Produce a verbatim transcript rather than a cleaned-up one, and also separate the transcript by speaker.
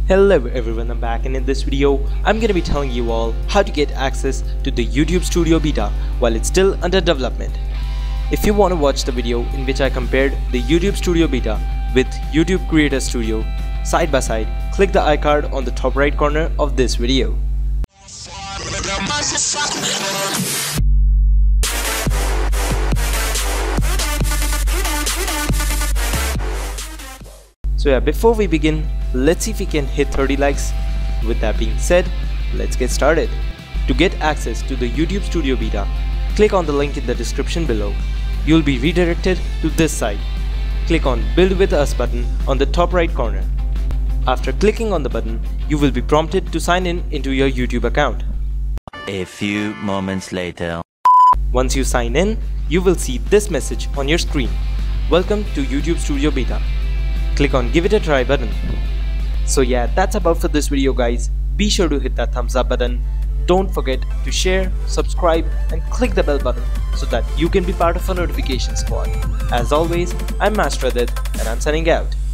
Speaker 1: Hello everyone, I'm back, and in this video I'm gonna be telling you all how to get access to the YouTube Studio Beta while it's still under development. If you want to watch the video in which I compared the YouTube Studio Beta with YouTube Creator Studio side by side, click the iCard on the top right corner of this video. So yeah, before we begin, let's see if we can hit thirty likes. With that being said, let's get started. To get access to the YouTube Studio Beta, click on the link in the description below. You'll be redirected to this site. Click on Build with Us button on the top right corner. After clicking on the button, you will be prompted to sign in into your YouTube account.
Speaker 2: A few moments later.
Speaker 1: Once you sign in, you will see this message on your screen. Welcome to YouTube Studio Beta. Click on Give it a try button. So yeah, that's about for this video guys. Be sure to hit that thumbs up button. Don't forget to share, subscribe and click the bell button so that you can be part of our notification squad. As always, I'm Master Adit and I'm signing out.